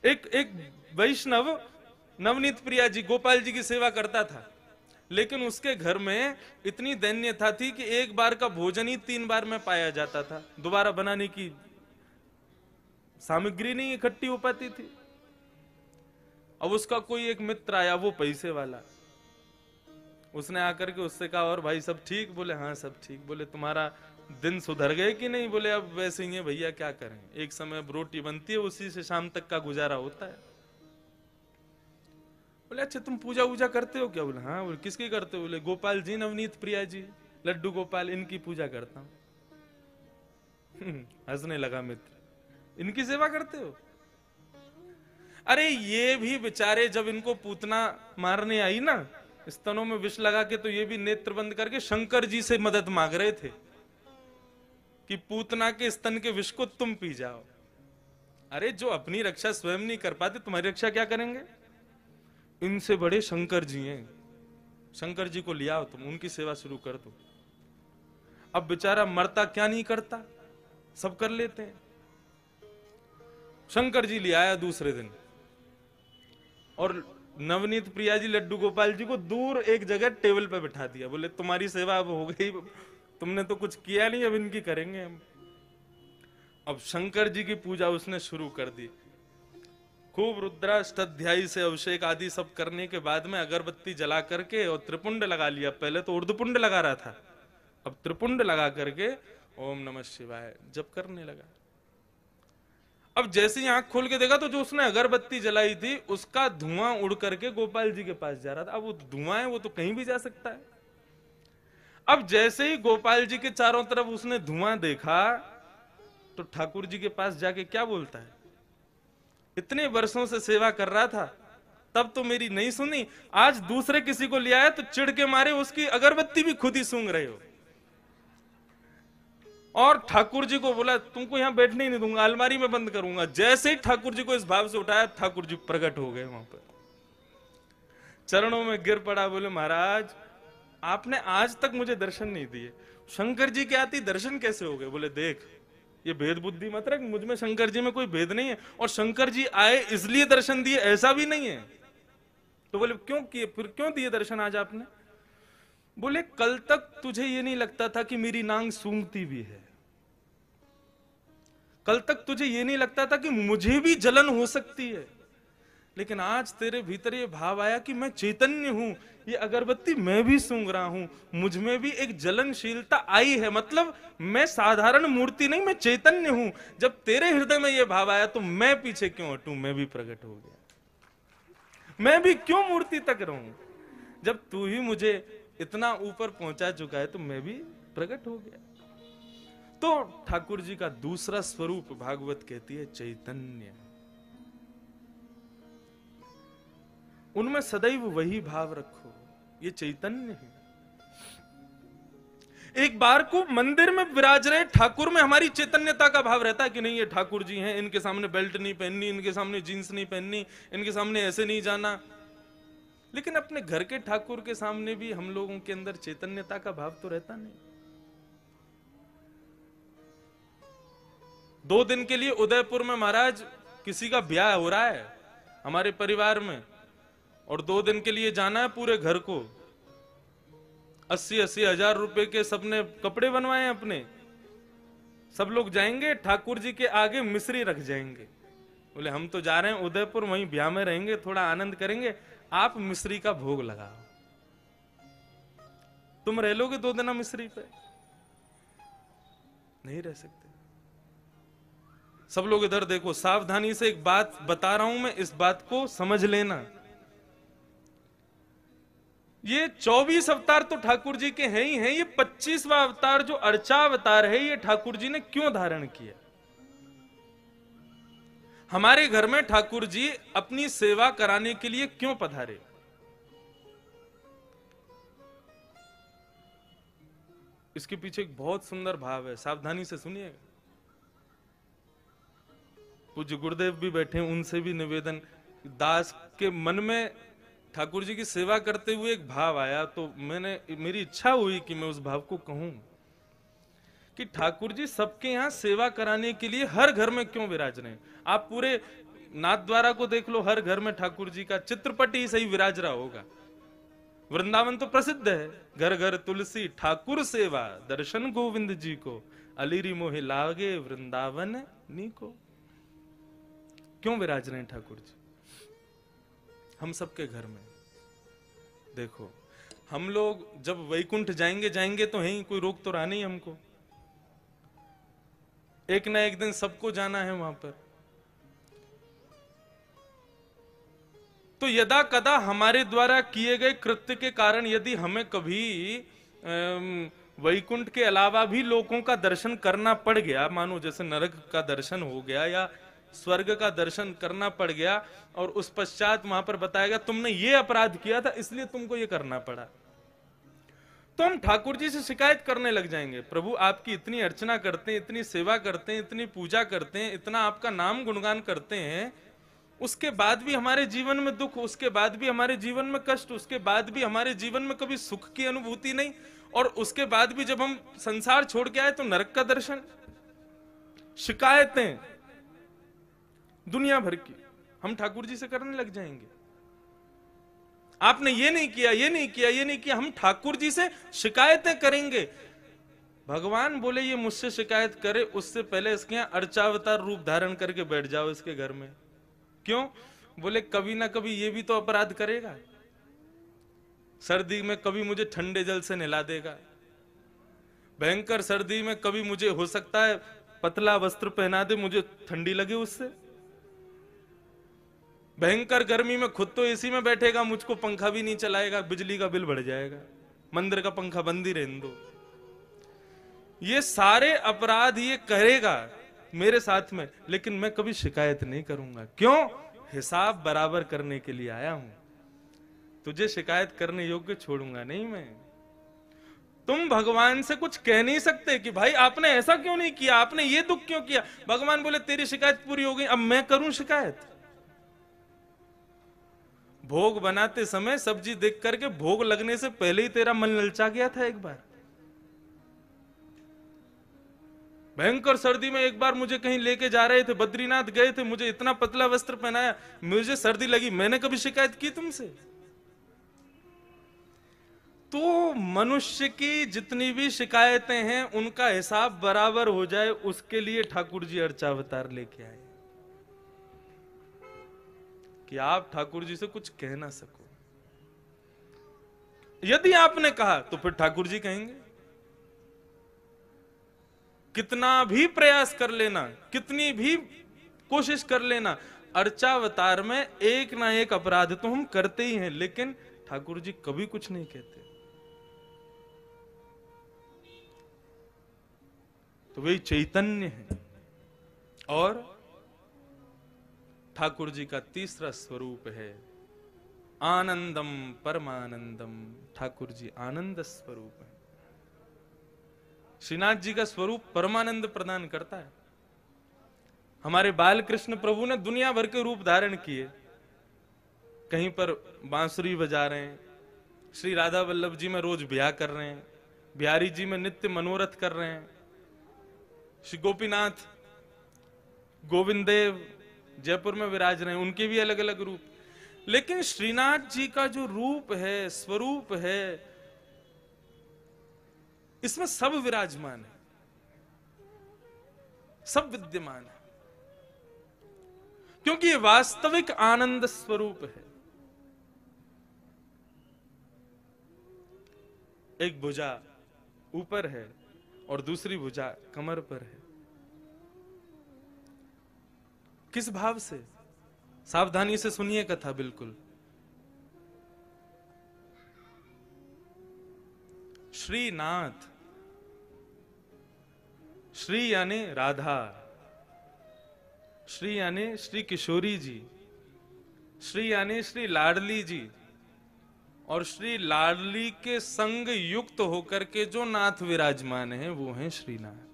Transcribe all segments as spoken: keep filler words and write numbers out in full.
एक एक वैष्णव नवनीत प्रिया जी गोपाल जी की सेवा करता था, लेकिन उसके घर में इतनी दैन्यता थी कि एक बार का भोजन ही तीन बार में पाया जाता था, दोबारा बनाने की सामग्री नहीं इकट्ठी हो पाती थी। अब उसका कोई एक मित्र आया, वो पैसे वाला, उसने आकर के उससे कहा और भाई सब ठीक? बोले हाँ सब ठीक। बोले तुम्हारा दिन सुधर गए कि नहीं? बोले अब वैसे ही है भैया, क्या करें, एक समय अब रोटी बनती है, उसी से शाम तक का गुजारा होता है। बोले अच्छा तुम पूजा वूजा करते हो क्या? बोले हाँ। बोले किसकी करते हो? बोले गोपाल जी, नवनीत प्रिया जी, लड्डू गोपाल, इनकी पूजा करता हूं। हंसने लगा मित्र, इनकी सेवा करते हो? अरे ये भी बेचारे जब इनको पूतना मारने आई ना, स्तनों में विष लगा के, तो ये भी नेत्र बंद करके शंकर जी से मदद मांग रहे थे कि पूतना के स्तन के विष को तुम पी जाओ। अरे जो अपनी रक्षा स्वयं नहीं कर पाते, तुम्हारी रक्षा क्या करेंगे? इनसे बड़े शंकर जी हैं, शंकर जी को लिया तुम, उनकी सेवा शुरू कर दो। अब बेचारा मरता क्या नहीं करता, सब कर लेते हैं। शंकर जी ले आया दूसरे दिन, और नवनीत प्रिया जी लड्डू गोपाल जी को दूर एक जगह टेबल पे बिठा दिया। बोले तुम्हारी सेवा अब हो गई, तुमने तो कुछ किया नहीं, अब इनकी करेंगे हम। अब शंकर जी की पूजा उसने शुरू कर दी, खूब रुद्राष्टाध्यायी से अभिषेक आदि सब करने के बाद में अगरबत्ती जला करके और त्रिपुंड लगा लिया। पहले तो उर्दपुंड लगा रहा था, अब त्रिपुंड लगा करके ओम नमः शिवाय जप करने लगा। अब जैसे ही आंख खोल के देखा तो जो उसने अगरबत्ती जलाई थी उसका धुआं उड़ करके गोपाल जी के पास जा रहा था। अब वो धुआं है, वो तो कहीं भी जा सकता है। अब जैसे ही गोपाल जी के चारों तरफ उसने धुआं देखा तो ठाकुर जी के पास जाके क्या बोलता है, इतने वर्षों से सेवा कर रहा था, तब तो मेरी नहीं सुनी, आज दूसरे किसी को ले आया तो चिढ़ के मारे उसकी अगरबत्ती भी खुद ही सूंघ रहे हो। और ठाकुर जी को बोला तुमको यहां बैठने ही नहीं दूंगा, अलमारी में बंद करूंगा। जैसे ही ठाकुर जी को इस भाव से उठाया, ठाकुर जी प्रकट हो गए वहां पर, चरणों में गिर पड़ा। बोले महाराज आपने आज तक मुझे दर्शन नहीं दिए, शंकर जी के आती दर्शन कैसे हो गए? बोले देख ये भेद बुद्धि मत रख, मुझ में शंकर जी में कोई भेद नहीं है, और शंकर जी आए इसलिए दर्शन दिए ऐसा भी नहीं है। तो बोले क्यों किए, फिर क्यों दिए दर्शन आज आपने? बोले कल तक तुझे ये नहीं लगता था कि मेरी नांग सूंघती भी है, कल तक तुझे ये नहीं लगता था कि मुझे भी जलन हो सकती है, लेकिन आज तेरे भीतर ये भाव आया कि मैं चैतन्य हूं, ये अगरबत्ती मैं भी सूंघ रहा हूं, मुझ में भी एक जलनशीलता आई है, मतलब मैं साधारण मूर्ति नहीं, मैं चैतन्य हूं। जब तेरे हृदय में ये भाव आया तो मैं पीछे क्यों हटूं, मैं भी प्रकट हो गया, मैं भी क्यों मूर्ति तक रहूं? जब तू ही मुझे इतना ऊपर पहुंचा चुका है तो मैं भी प्रकट हो गया। तो ठाकुर जी का दूसरा स्वरूप भागवत कहती है चैतन्य, उनमें सदैव वही भाव रखो, ये चैतन्य है। एक बार को मंदिर में विराज रहे ठाकुर में हमारी चैतन्यता का भाव रहता है कि नहीं ये ठाकुर जी हैं, इनके सामने बेल्ट नहीं पहननी, इनके सामने जींस नहीं पहननी, इनके सामने ऐसे नहीं जाना। लेकिन अपने घर के ठाकुर के सामने भी हम लोगों के अंदर चैतन्यता का भाव तो रहता नहीं। दो दिन के लिए उदयपुर में महाराज किसी का ब्याह हो रहा है हमारे परिवार में, और दो दिन के लिए जाना है पूरे घर को, अस्सी अस्सी हजार रुपए के सबने कपड़े बनवाए अपने, सब लोग जाएंगे, ठाकुर जी के आगे मिश्री रख जाएंगे। बोले हम तो जा रहे हैं उदयपुर, वहीं ब्याह में रहेंगे, थोड़ा आनंद करेंगे, आप मिश्री का भोग लगाओ। तुम रह लोगे दो दिन मिश्री पे? नहीं रह सकते। सब लोग इधर देखो, सावधानी से एक बात बता रहा हूं मैं, इस बात को समझ लेना। ये चौबीस अवतार तो ठाकुर जी के हैं ही हैं, ये पच्चीसवां अवतार जो अर्चा अवतार है, ये ठाकुर जी ने क्यों धारण किया? हमारे घर में ठाकुर जी अपनी सेवा कराने के लिए क्यों पधारे? इसके पीछे एक बहुत सुंदर भाव है, सावधानी से सुनिएगा। पूज्य गुरुदेव भी बैठे, उनसे भी निवेदन, दास के मन में ठाकुर जी की सेवा करते हुए एक भाव आया, तो मैंने मेरी इच्छा हुई कि मैं उस भाव को कहूं कि ठाकुर जी सबके यहां सेवा कराने के लिए हर घर में क्यों विराज रहे हैं। आप पूरे नाथ द्वारा को देख लो, हर घर में ठाकुर जी का चित्रपट ही सही विराज रहा होगा। वृंदावन तो प्रसिद्ध है, घर घर तुलसी ठाकुर सेवा, दर्शन गोविंद जी को, अलीरी मोहे लागे वृंदावन नी को। क्यों विराज रहे हैं ठाकुर जी हम सबके घर में? देखो, हम लोग जब वैकुंठ जाएंगे जाएंगे तो है ही, कोई रोक तो रहा नहीं हमको। एक ना एक दिन सबको जाना है वहां पर। तो यदा कदा हमारे द्वारा किए गए कृत्य के कारण यदि हमें कभी वैकुंठ के अलावा भी लोगों का दर्शन करना पड़ गया, मानो जैसे नरक का दर्शन हो गया या स्वर्ग का दर्शन करना पड़ गया, और उस पश्चात वहां पर बताया गया तुमने ये अपराध किया था इसलिए तुमको ये करना पड़ा, तो हम ठाकुर जी से शिकायत करने लग जाएंगे। प्रभु आपकी इतनी अर्चना करते हैं, इतनी सेवा करते हैं, इतनी पूजा करते हैं, इतना आपका नाम गुणगान करते हैं, उसके बाद भी हमारे जीवन में दुख, उसके बाद भी हमारे जीवन में कष्ट, उसके बाद भी हमारे जीवन में कभी सुख की अनुभूति नहीं, और उसके बाद भी जब हम संसार छोड़ के आए तो नरक का दर्शन। शिकायतें दुनिया भर की हम ठाकुर जी से करने लग जाएंगे। आपने ये नहीं किया, ये नहीं किया, ये नहीं किया, हम ठाकुर जी से शिकायतें करेंगे। भगवान बोले ये मुझसे शिकायत करे उससे पहले इसके यहां अर्चावतार रूप धारण करके बैठ जाओ इसके घर में। क्यों? बोले कभी ना कभी ये भी तो अपराध करेगा। सर्दी में कभी मुझे ठंडे जल से नहला देगा, भयंकर सर्दी में कभी मुझे हो सकता है पतला वस्त्र पहना दे, मुझे ठंडी लगे उससे। भयंकर गर्मी में खुद तो एसी में बैठेगा, मुझको पंखा भी नहीं चलाएगा, बिजली का बिल बढ़ जाएगा, मंदिर का पंखा बंद ही रहने दो। ये सारे अपराध ये करेगा मेरे साथ में, लेकिन मैं कभी शिकायत नहीं करूंगा। क्यों? हिसाब बराबर करने के लिए आया हूं, तुझे शिकायत करने योग्य छोड़ूंगा नहीं मैं। तुम भगवान से कुछ कह नहीं सकते कि भाई आपने ऐसा क्यों नहीं किया, आपने ये दुख क्यों किया। भगवान बोले तेरी शिकायत पूरी हो गई, अब मैं करूं शिकायत। भोग बनाते समय सब्जी देख करके भोग लगने से पहले ही तेरा मन ललचा गया था। एक बार भयंकर सर्दी में एक बार मुझे कहीं लेके जा रहे थे, बद्रीनाथ गए थे, मुझे इतना पतला वस्त्र पहनाया, मुझे सर्दी लगी, मैंने कभी शिकायत की तुमसे? तो मनुष्य की जितनी भी शिकायतें हैं उनका हिसाब बराबर हो जाए, उसके लिए ठाकुर जी अर्चावतार लेके आए कि आप ठाकुर जी से कुछ कह ना सको। यदि आपने कहा तो फिर ठाकुर जी कहेंगे। कितना भी प्रयास कर लेना, कितनी भी कोशिश कर लेना, अर्चावतार में एक ना एक अपराध तो हम करते ही हैं, लेकिन ठाकुर जी कभी कुछ नहीं कहते। तो वे चैतन्य है। और ठाकुर जी का तीसरा स्वरूप है आनंदम परमानंदम। ठाकुर जी आनंद स्वरूप है। श्रीनाथ जी का स्वरूप परमानंद प्रदान करता है। हमारे बाल कृष्ण प्रभु ने दुनिया भर के रूप धारण किए, कहीं पर बांसुरी बजा रहे हैं, श्री राधा वल्लभ जी में रोज ब्याह कर रहे हैं, बिहारी जी में नित्य मनोरथ कर रहे हैं, श्री गोपीनाथ गोविंद देव जयपुर में विराज रहे हैं, उनके भी अलग अलग रूप। लेकिन श्रीनाथ जी का जो रूप है, स्वरूप है, इसमें सब विराजमान है, सब विद्यमान है, क्योंकि ये वास्तविक आनंद स्वरूप है। एक भुजा ऊपर है और दूसरी भुजा कमर पर है। किस भाव से? सावधानी से सुनिए कथा बिल्कुल। श्रीनाथ, श्री यानी राधा, श्री यानी श्री किशोरी जी, श्री यानी श्री लाडली जी, और श्री लाडली के संग युक्त होकर के जो नाथ विराजमान हैं वो हैं श्रीनाथ।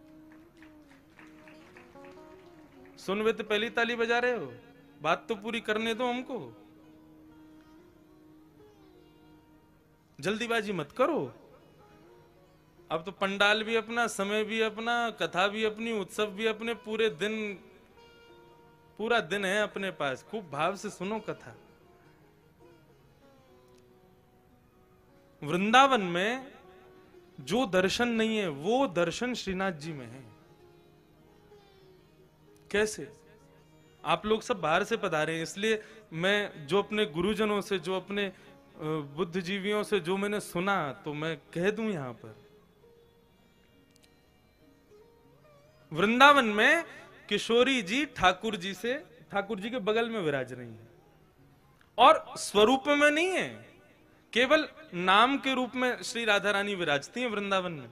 सुन वे तो पहली ताली बजा रहे हो, बात तो पूरी करने दो हमको, जल्दीबाजी मत करो। अब तो पंडाल भी अपना, समय भी अपना, कथा भी अपनी, उत्सव भी अपने, पूरे दिन पूरा दिन है अपने पास, खूब भाव से सुनो कथा। वृंदावन में जो दर्शन नहीं है वो दर्शन श्रीनाथ जी में है। कैसे? आप लोग सब बाहर से पधारे हैं, इसलिए मैं जो अपने गुरुजनों से, जो अपने बुद्धिजीवियों से जो मैंने सुना, तो मैं कह दूं यहां पर। वृंदावन में किशोरी जी ठाकुर जी से, ठाकुर जी के बगल में विराज रही है, और स्वरूप में नहीं है, केवल नाम के रूप में श्री राधा रानी विराजती हैं वृंदावन में।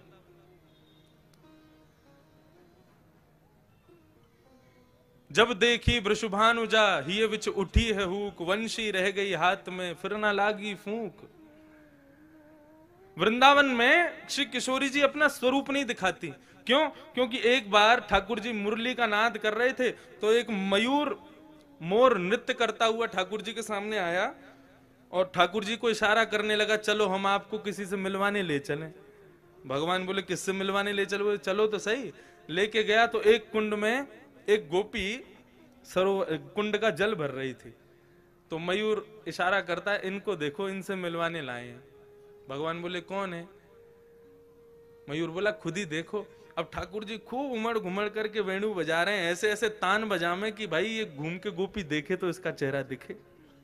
जब देखी वृषभानुजा हिय विच उठी है हुक, वंशी रह गई हाथ में फिर ना लागी फूंक। वृंदावन में श्री किशोरी जी अपना स्वरूप नहीं दिखाती। क्यों? क्योंकि एक बार ठाकुर जी मुरली का नाद कर रहे थे, तो एक मयूर मोर नृत्य करता हुआ ठाकुर जी के सामने आया और ठाकुर जी को इशारा करने लगा, चलो हम आपको किसी से मिलवाने ले चलें। भगवान बोले किससे मिलवाने ले चलो? चलो तो सही। लेके गया तो एक कुंड में एक गोपी सरोवर कुंड का जल भर रही थी, तो मयूर इशारा करता है, इनको देखो, इनसे मिलवाने लाए हैं। भगवान बोले कौन है? मयूर बोला खुद ही देखो। अब ठाकुर जी खूब उमड़ घुमड़ करके वेणु बजा रहे हैं, ऐसे ऐसे तान बजामे कि भाई ये घूम के गोपी देखे तो इसका चेहरा दिखे।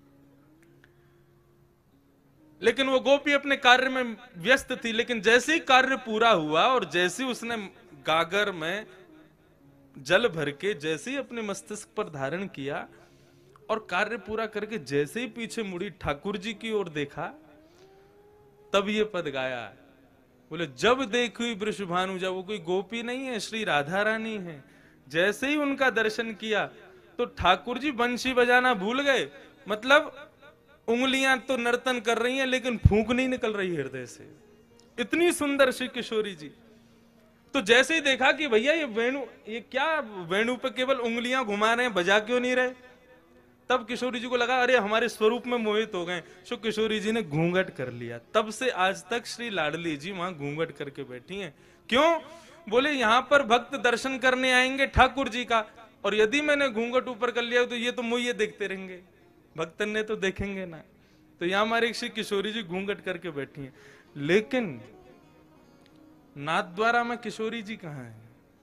लेकिन वो गोपी अपने कार्य में व्यस्त थी। लेकिन जैसे ही कार्य पूरा हुआ और जैसे ही उसने गागर में जल भर के जैसे ही अपने मस्तिष्क पर धारण किया और कार्य पूरा करके जैसे ही पीछे मुड़ी ठाकुर जी की ओर देखा, तब ये पद गाया। बोले जब देखी वृषभानुजा, वो कोई गोपी नहीं है, श्री राधा रानी है। जैसे ही उनका दर्शन किया तो ठाकुर जी बंशी बजाना भूल गए। मतलब उंगलियां तो नर्तन कर रही हैं लेकिन फूंक नहीं निकल रही हृदय से, इतनी सुंदर श्री किशोरी जी। तो जैसे ही देखा कि भैया ये वेणु, ये क्या वेणु पे केवल उंगलियां घुमा रहे हैं, बजा क्यों नहीं रहे, तब किशोरी जी को लगा अरे हमारे स्वरूप में मोहित हो गए। सो किशोरी जी ने घूंघट कर लिया। तब से आज तक श्री लाडली जी वहां घूंघट करके बैठी हैं। क्यों? बोले यहां पर भक्त दर्शन करने आएंगे ठाकुर जी का, और यदि मैंने घूंघट ऊपर कर लिया तो ये तो मुझे देखते रहेंगे, भक्तन ने तो देखेंगे ना। तो यहां हमारी श्री किशोरी जी घूंघट करके बैठी हैं। लेकिन नाथद्वारा में किशोरी जी कहां है?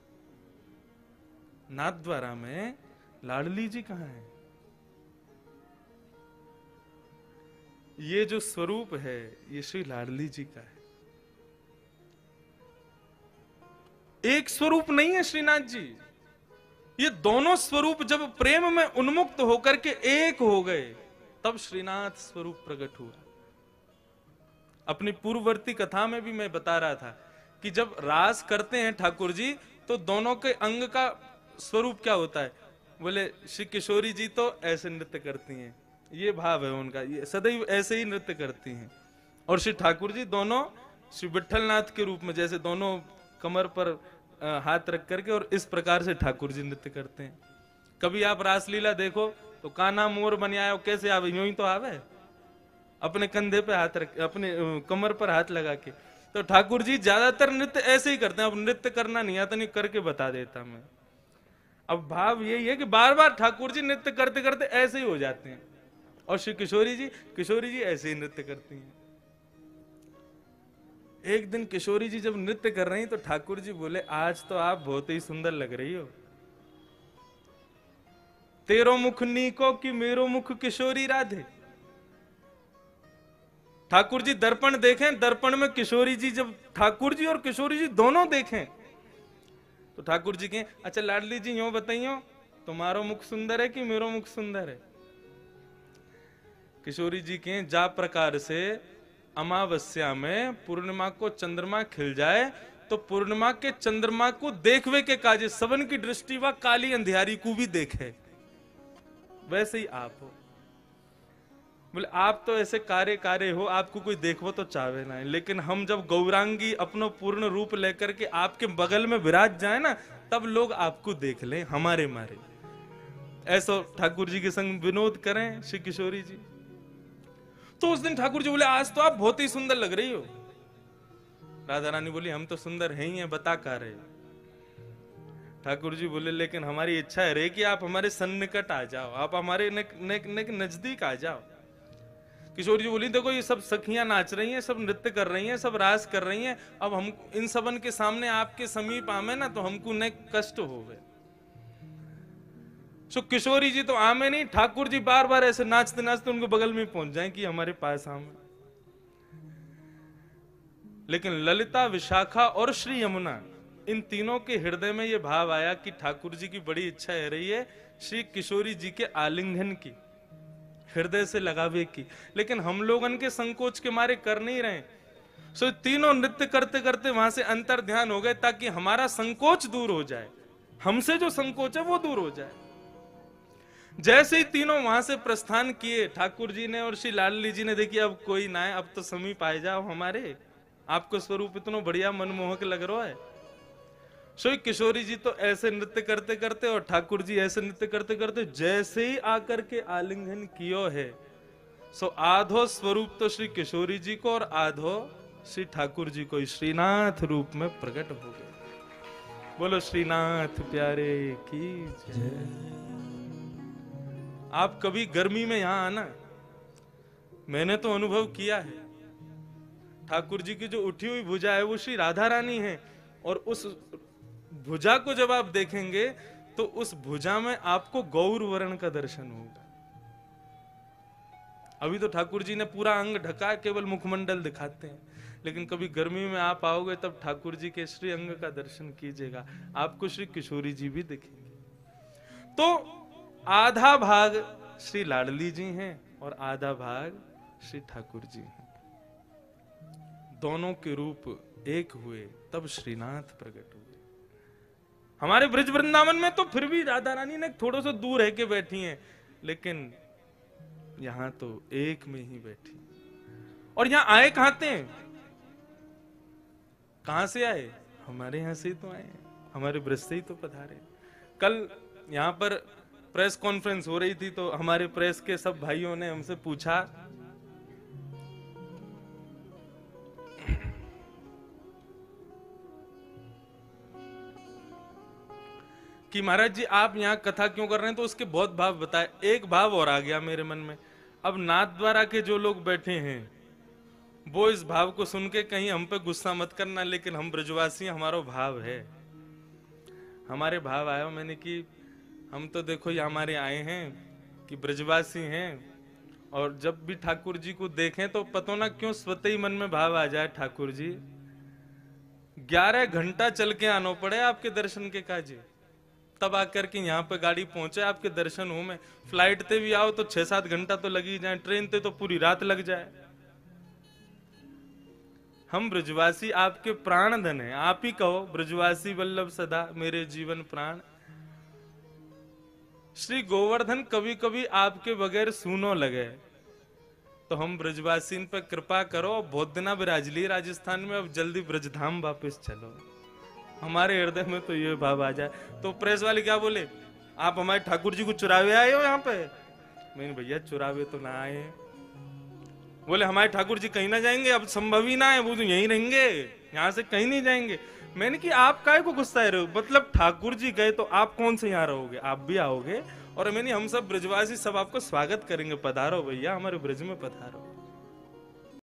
नाथद्वारा में लाडली जी कहां है? ये जो स्वरूप है ये श्री लाडली जी का है, एक स्वरूप नहीं है श्रीनाथ जी। ये दोनों स्वरूप जब प्रेम में उन्मुक्त होकर के एक हो गए, तब श्रीनाथ स्वरूप प्रकट हुआ। अपनी पूर्ववर्ती कथा में भी मैं बता रहा था कि जब रास करते हैं ठाकुर जी, तो दोनों के अंग का स्वरूप क्या होता है? बोले श्री किशोरी जी तो ऐसे नृत्य करती हैं, ये भाव है उनका, ये सदैव ऐसे ही नृत्य करती हैं। और श्री ठाकुर जी दोनों श्री विठलनाथ के रूप में, जैसे दोनों कमर पर हाथ रख करके और इस प्रकार से ठाकुर जी नृत्य करते हैं। कभी आप रासलीला देखो तो कान्हा मोर बन आयो, कैसे आवे? यूं ही तो आवे, अपने कंधे पे हाथ रख, अपने कमर पर हाथ लगा के। तो ठाकुर जी ज्यादातर नृत्य ऐसे ही करते हैं। अब नृत्य करना नहीं आता, नहीं करके बता देता मैं। अब भाव यही है कि बार बार ठाकुर जी नृत्य करते करते ऐसे ही हो जाते हैं, और श्री किशोरी जी किशोरी जी ऐसे ही नृत्य करती हैं। एक दिन किशोरी जी जब नृत्य कर रही तो ठाकुर जी बोले आज तो आप बहुत ही सुंदर लग रही हो, तेरो मुख नीको कि मेरो मुख किशोरी राधे। ठाकुर जी दर्पण देखें, दर्पण में किशोरी जी, जब ठाकुर जी और किशोरी जी दोनों देखें तो ठाकुर जी कहें अच्छा लाडली जी यूं बताइयो तुम्हारो मुख सुंदर है कि मेरो मुख सुंदर है? किशोरी जी कहें जा प्रकार से अमावस्या में पूर्णिमा को चंद्रमा खिल जाए तो पूर्णिमा के चंद्रमा को देखवे के काजे सबन की दृष्टि व काली अंधियारी को भी देखे, वैसे ही आप हो। बोले आप तो ऐसे कार्य कार्य हो, आपको कोई देखो तो चाहे ना, लेकिन हम जब गौरांगी अपनो पूर्ण रूप लेकर के आपके बगल में विराज जाए ना, तब लोग आपको देख लें हमारे मारे। ऐसा ठाकुर जी के संग विनोद करें श्री किशोरी जी। तो उस दिन ठाकुर जी बोले आज तो आप बहुत ही सुंदर लग रही हो। राधा रानी बोली हम तो सुंदर हैं ही हैं, बता का रहे। ठाकुर जी बोले लेकिन हमारी इच्छा है रे कि आप हमारे सन्निकट आ जाओ, आप हमारे नेक, नेक, नेक नजदीक आ जाओ। किशोरी जी बोली देखो ये सब सखियां नाच रही हैं, सब नृत्य कर रही हैं, सब रास कर रही हैं, अब हम इन सबन के सामने आपके समीप आमे ना तो हमको न कष्ट होवे। सो किशोरी जी तो आमे नहीं, ठाकुर जी बार बार ऐसे नाचते नाचते उनके बगल में पहुंच जाए कि हमारे पास आमे। लेकिन ललिता, विशाखा और श्री यमुना, इन तीनों के हृदय में यह भाव आया कि ठाकुर जी की बड़ी इच्छा है रही है श्री किशोरी जी के आलिंगन की, हृदय से लगावे की, लेकिन हम लोगन के संकोच के मारे कर नहीं रहे। सो तीनों नृत्य करते करते वहां से अंतर ध्यान हो गए ताकि हमारा संकोच दूर हो जाए, हमसे जो संकोच है वो दूर हो जाए। जैसे ही तीनों वहां से प्रस्थान किए, ठाकुर जी ने और श्री लाडली जी ने देखी अब कोई ना है, अब तो समीप आ जाओ हमारे, आपको स्वरूप इतना बढ़िया मनमोहक लग रहा है। सो किशोरी जी तो ऐसे नृत्य करते करते और ठाकुर जी ऐसे नृत्य करते करते जैसे ही आकर के आलिंगन कियो है, सो आधो स्वरूप तो श्री किशोरी जी को और आधो श्री ठाकुर जी को श्रीनाथ रूप में प्रकट हो गए। बोलो श्रीनाथ प्यारे की जय। आप कभी गर्मी में यहां आना, मैंने तो अनुभव किया है, ठाकुर जी की जो उठी हुई भुजा है वो श्री राधा रानी है, और उस भुजा को जब आप देखेंगे तो उस भुजा में आपको गौर वर्ण का दर्शन होगा। अभी तो ठाकुर जी ने पूरा अंग ढका, केवल मुखमंडल दिखाते हैं, लेकिन कभी गर्मी में आप आओगे तब ठाकुर जी के श्री अंग का दर्शन कीजिएगा, आपको श्री किशोरी जी भी दिखेंगे। तो आधा भाग श्री लाडली जी हैं और आधा भाग श्री ठाकुर जी हैं, दोनों के रूप एक हुए तब श्रीनाथ प्रकट हुए। हमारे ब्रज वृंदावन में तो फिर भी राधा रानी ने थोड़ा सा दूर है के बैठी हैं, लेकिन यहां तो एक में ही बैठी। और यहां आए कहां थे, कहां से आए, हमारे यहां से ही तो आए, हमारे ब्रज से ही तो पधारे। कल यहां पर प्रेस कॉन्फ्रेंस हो रही थी तो हमारे प्रेस के सब भाइयों ने हमसे पूछा कि महाराज जी आप यहाँ कथा क्यों कर रहे हैं, तो उसके बहुत भाव बताए। एक भाव और आ गया मेरे मन में, अब नाथ द्वारा के जो लोग बैठे हैं वो इस भाव को सुन के कहीं हम पे गुस्सा मत करना, लेकिन हम ब्रजवासी हमारा भाव है, हमारे भाव आया। मैंने कि हम तो देखो ये हमारे आए हैं कि ब्रजवासी हैं, और जब भी ठाकुर जी को देखें तो पता ना क्यों स्वतः ही मन में भाव आ जाए, ठाकुर जी ग्यारह घंटा चल के आना पड़े आपके दर्शन के काजे, तब आकर के यहाँ पे गाड़ी पहुंचे आपके दर्शन हो में। फ्लाइट ते भी आओ तो छह सात घंटा तो लगी जाए, ट्रेन ते तो पूरी रात लग जाए। हम ब्रजवासी आपके प्राण धन है, आप ही कहो ब्रजवासी वल्लभ सदा मेरे जीवन प्राण। श्री गोवर्धन कभी कभी आपके बगैर सूनो लगे, तो हम ब्रजवासी पे कृपा करो, बहुत दिना विराज लिए राजस्थान में, अब जल्दी ब्रजधाम वापस चलो। हमारे हृदय में तो ये भाव आ जाए। तो प्रेस वाले क्या बोले, आप हमारे ठाकुर जी को चुरावे आए हो यहाँ पे? मैंने भैया चुरावे तो ना आए। बोले हमारे ठाकुर जी कहीं ना जाएंगे, अब संभव ही ना है, वो तो यहीं रहेंगे, यहाँ से कहीं नहीं जाएंगे। मैंने कि आप काहे को गुस्सा रहे हो, मतलब ठाकुर जी गए तो आप कौन से यहाँ रहोगे, आप भी आओगे। और मैंने हम सब ब्रजवासी सब आपको स्वागत करेंगे, पधारो भैया हमारे ब्रज में पधारो।